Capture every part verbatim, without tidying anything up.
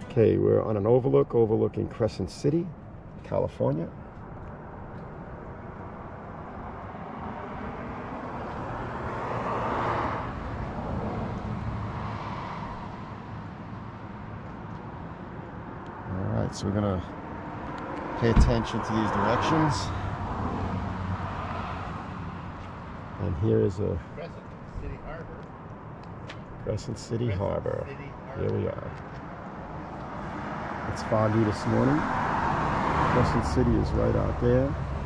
Okay, we're on an overlook overlooking Crescent City, California. All right, so we're gonna pay attention to these directions. And here is a Crescent City Harbor. Crescent City Crescent Harbor. City Harbor. Here we are. It's foggy this morning. Crescent City is right out there.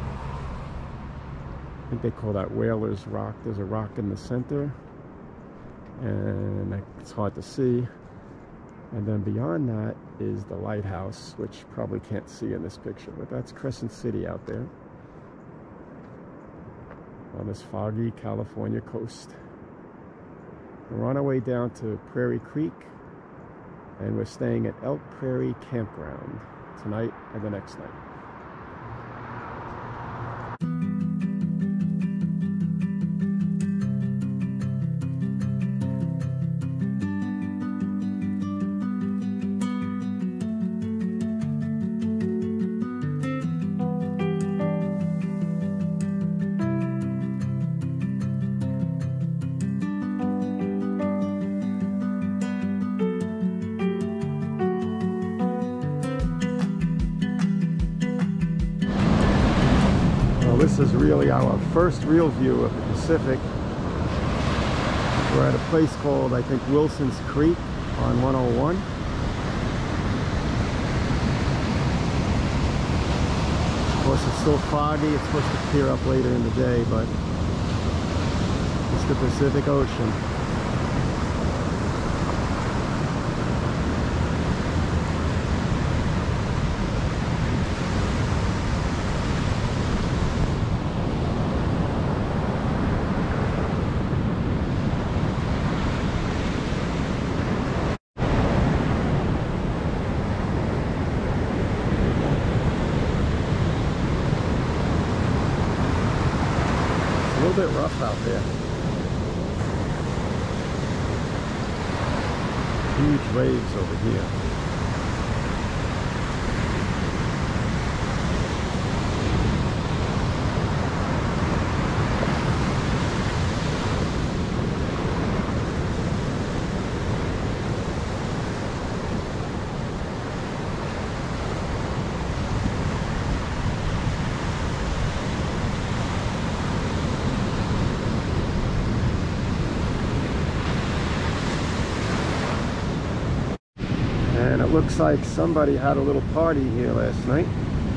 I think they call that Whaler's Rock. There's a rock in the center, and it's hard to see. And then beyond that is the lighthouse, which you probably can't see in this picture, but that's Crescent City out there on this foggy California coast. We're on our way down to Prairie Creek, and we're staying at Elk Prairie Campground tonight and the next night. This is really our first real view of the Pacific. We're at a place called, I think, Wilson's Creek on one oh one. Of course, it's still foggy. It's supposed to clear up later in the day, but it's the Pacific Ocean. A little bit rough out there. Huge waves over here. And it looks like somebody had a little party here last night.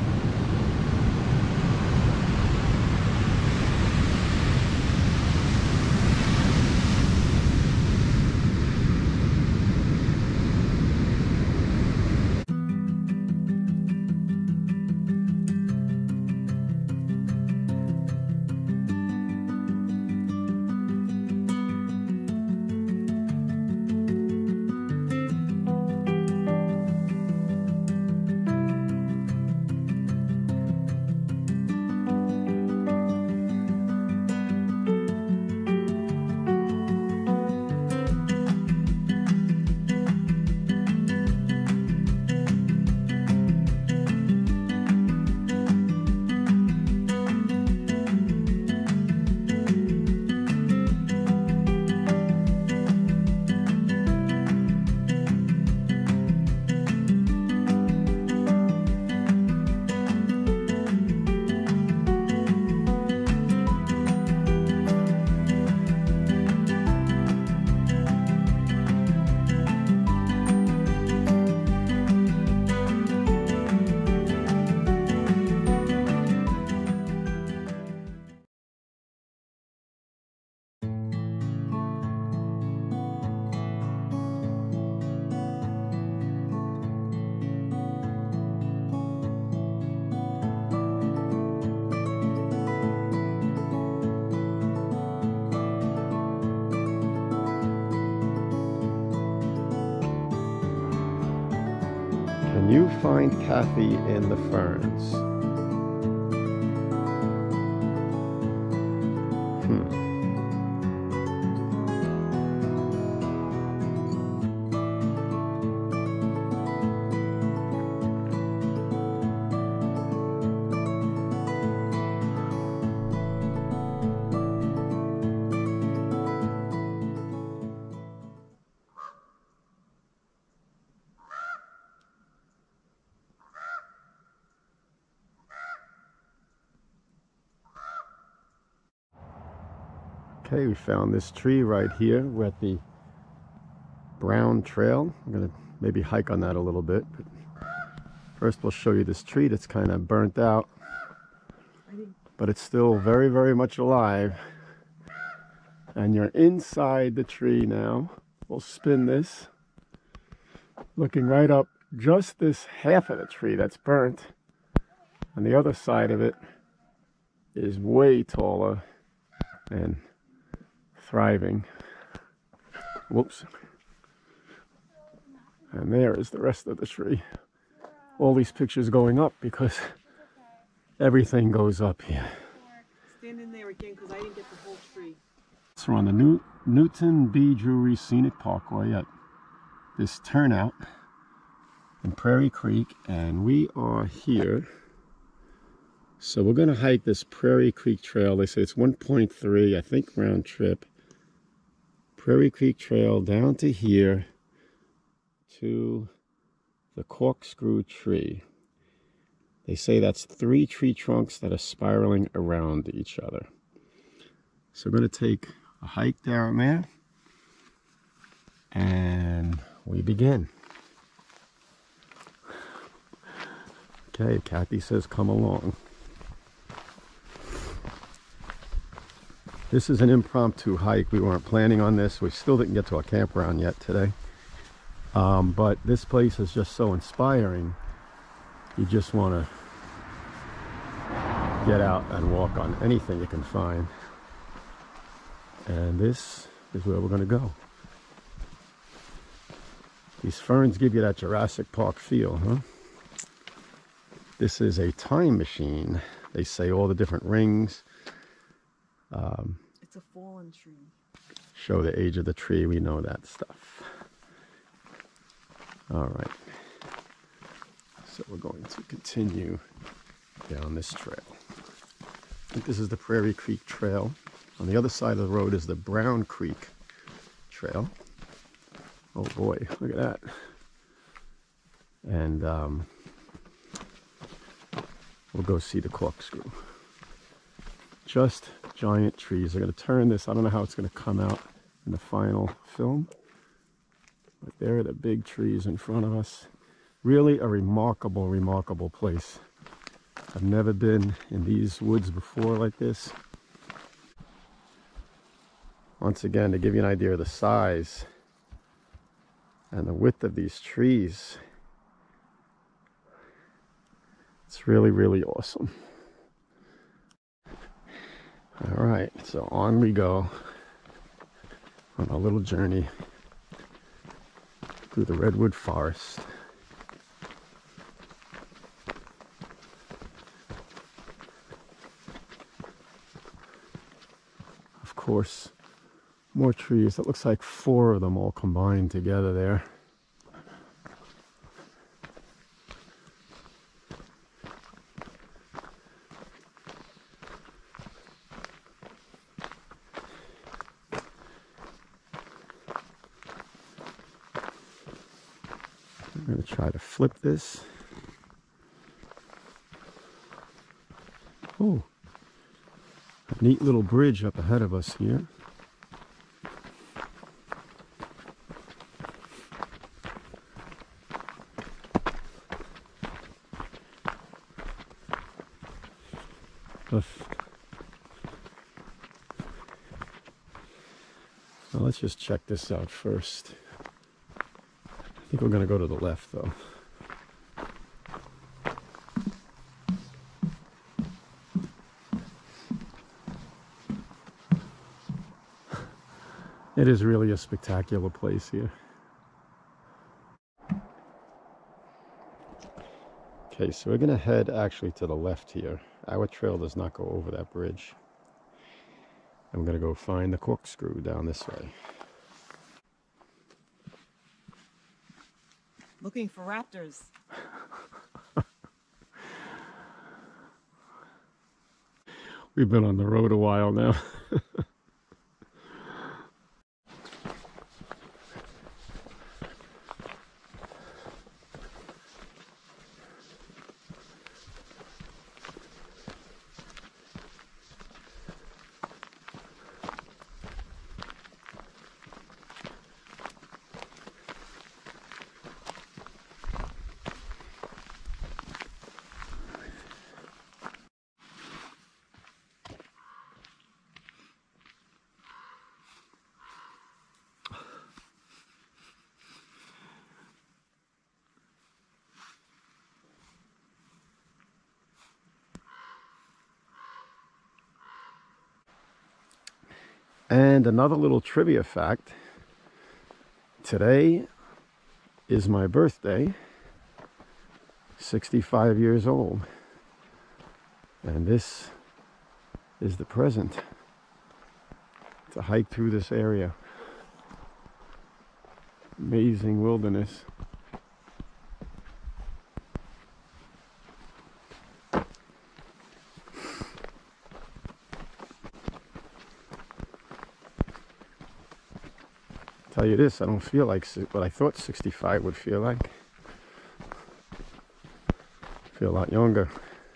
Can you find Kathy in the ferns? Hmm. Okay, we found this tree right here. We're at the Brown Trail. I'm gonna maybe hike on that a little bit. But first we'll show you this tree that's kind of burnt out, but it's still very, very much alive. And you're inside the tree now. We'll spin this, looking right up just this half of the tree that's burnt. And the other side of it is way taller and thriving. Whoops. And there is the rest of the tree. All these pictures going up because everything goes up here. Stand in there again because I didn't get the whole tree. So we're on the New Newton B. Drury Scenic Parkway at this turnout in Prairie Creek, and we are here. So we're going to hike this Prairie Creek Trail. They say it's one point three, I think, round trip. Prairie Creek Trail down to here to the Corkscrew tree. They say that's three tree trunks that are spiraling around each other. So we're going to take a hike down there, and we begin. Okay, Kathy says come along. This is an impromptu hike. We weren't planning on this. We still didn't get to our campground yet today. Um, but this place is just so inspiring. You just want to get out and walk on anything you can find. And this is where we're going to go. These ferns give you that Jurassic Park feel, huh? This is a time machine. They say all the different rings. Um, it's a fallen tree. Show the age of the tree. We know that stuff. All right. So we're going to continue down this trail. I think this is the Prairie Creek Trail. On the other side of the road is the Brown Creek Trail. Oh boy, look at that. And um, we'll go see the Corkscrew. Just giant trees. I'm going to turn this. I don't know how it's going to come out in the final film. But there are the big trees in front of us. Really a remarkable, remarkable place. I've never been in these woods before like this. Once again, to give you an idea of the size and the width of these trees, it's really, really awesome. All right, so on we go on a little journey through the Redwood forest. Of course, more trees. It looks like four of them all combined together there. I'm going to try to flip this. Oh, a neat little bridge up ahead of us here. Well, let's just check this out first. I think we're going to go to the left, though. It is really a spectacular place here. Okay, so we're going to head actually to the left here. Our trail does not go over that bridge. I'm going to go find the Corkscrew down this way. Looking for raptors. We've been on the road a while now. And another little trivia fact. Today is my birthday. sixty-five years old. And this is the present. It's a hike through this area. Amazing wilderness. Tell you this, I don't feel like what I thought sixty-five would feel like. I feel a lot younger.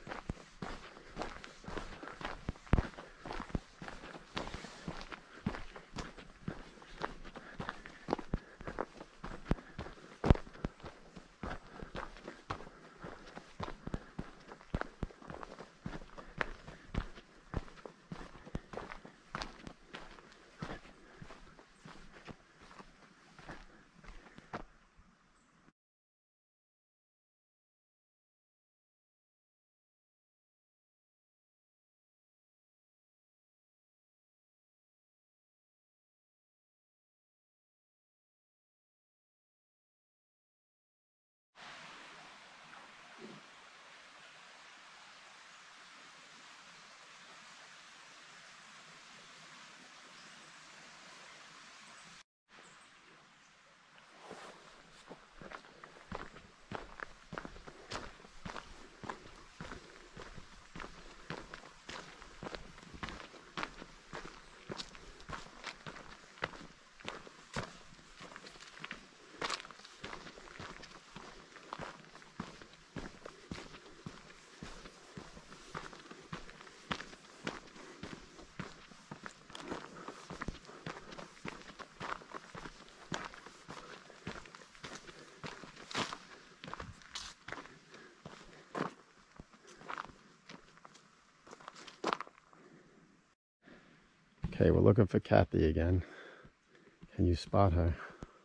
Okay, we're looking for Kathy again. Can you spot her?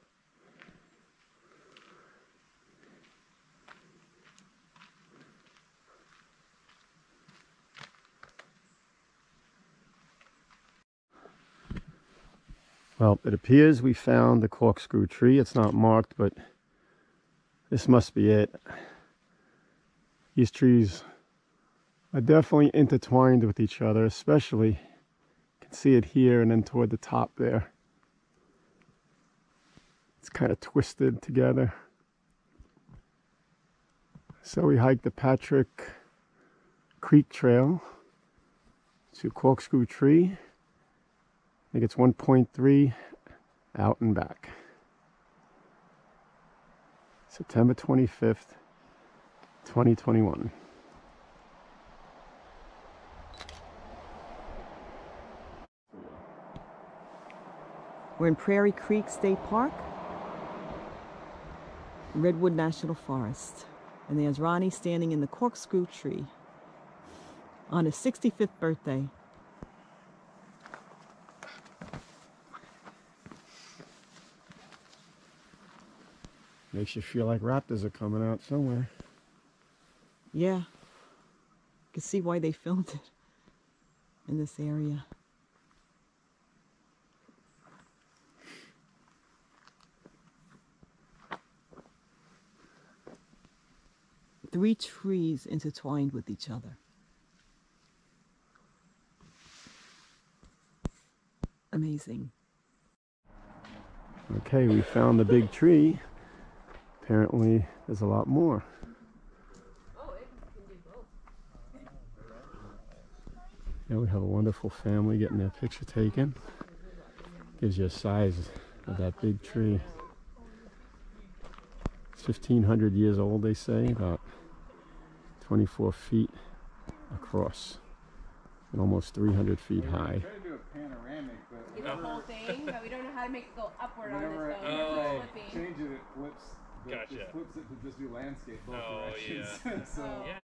Well, it appears we found the corkscrew tree. It's not marked, but this must be it. These trees are definitely intertwined with each other, especially you can see it here and then toward the top there. It's kind of twisted together. So we hiked the Prairie Creek trail to Corkscrew tree. I think it's one point three out and back. September twenty-fifth, twenty twenty-one. We're in Prairie Creek State Park, Redwood National Forest. And there's Ronnie standing in the corkscrew tree on his sixty-fifth birthday. Makes you feel like raptors are coming out somewhere. Yeah, you can see why they filmed it in this area. Three trees intertwined with each other. Amazing. Okay, we found the big tree. Apparently, there's a lot more. Here we have a wonderful family getting their picture taken. Gives you a size of that big tree. It's fifteen hundred years old, they say, about twenty-four feet across and almost three hundred feet high. It's the whole thing, but we don't know how to make it go upward on Whenever this I phone. change it, it flips. The, Gotcha. It flips it to just do landscape both Oh, directions. yeah. So Oh. Yeah.